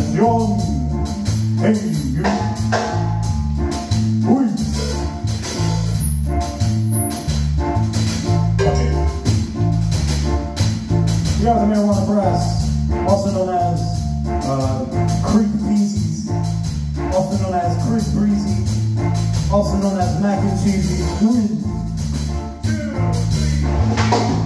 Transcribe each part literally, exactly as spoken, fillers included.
Atención. Hey, you. Uy. Okay. We got the marijuana brass, also known as uh, Creek Peasies, also known as Chris Breezy, also known as Mac and Cheesy. Three, two, three.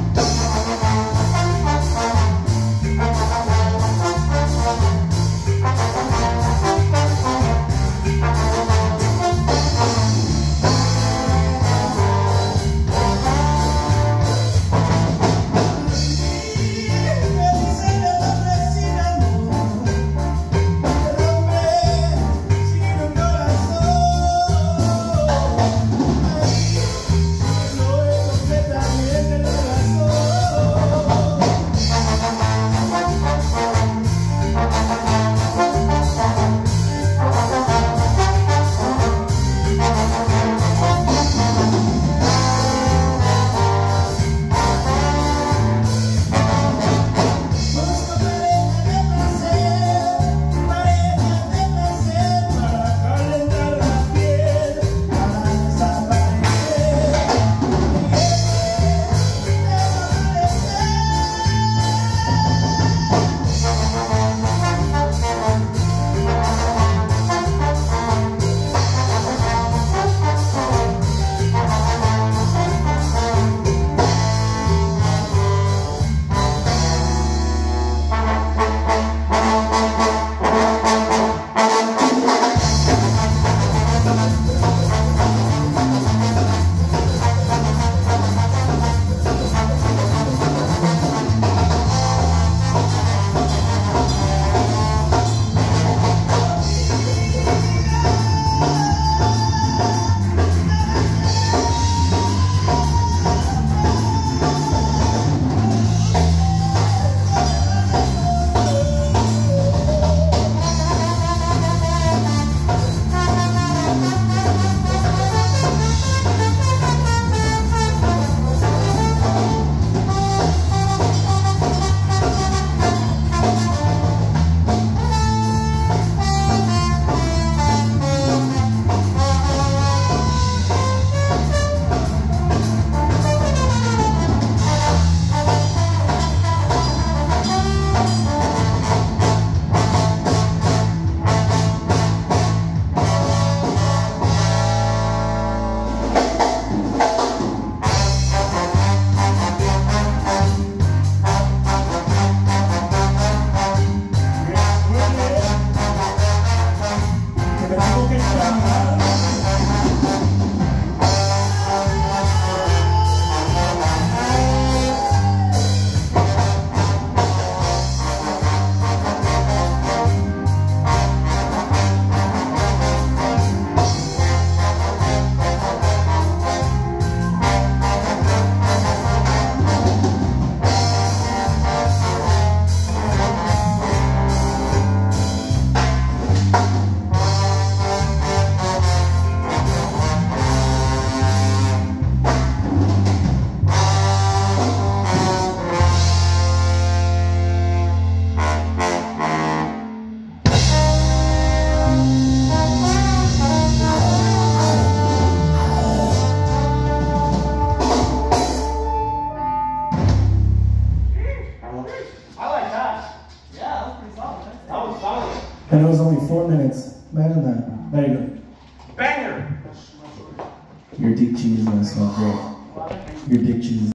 And it was only four minutes. Imagine that. There you go. Banger! Your dick cheese is gonna smell great. Your dick cheese.